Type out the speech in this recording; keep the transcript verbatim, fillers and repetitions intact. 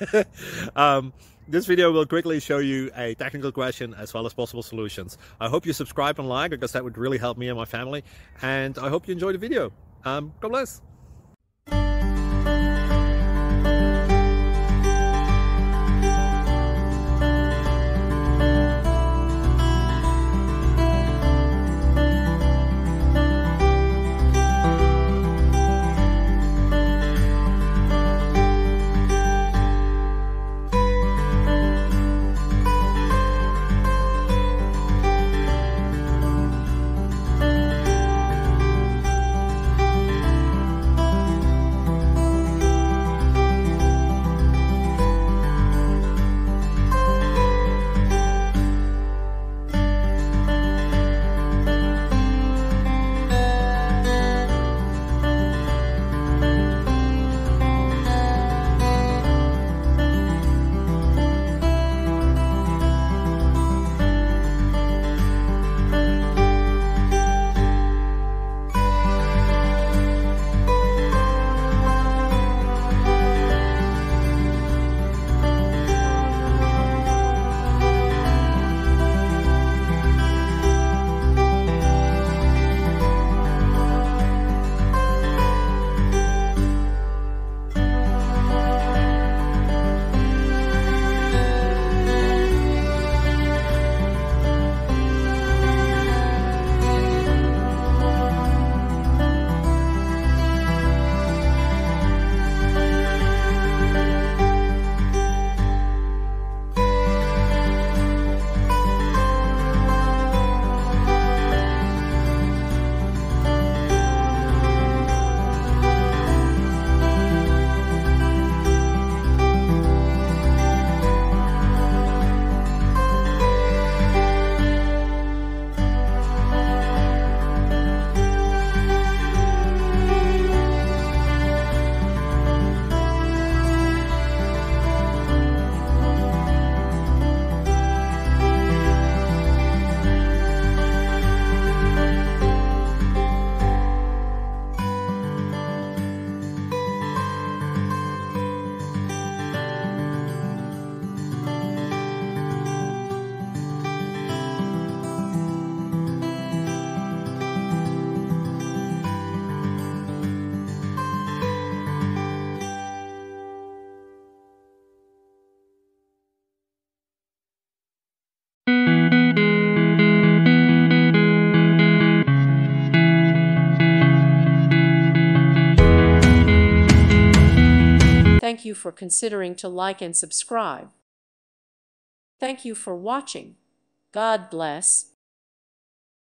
um, this video will quickly show you a technical question as well as possible solutions. I hope you subscribe and like, because that would really help me and my family. And I hope you enjoy the video. Um, God bless. Thank you for considering to like and subscribe. Thank you for watching. God bless.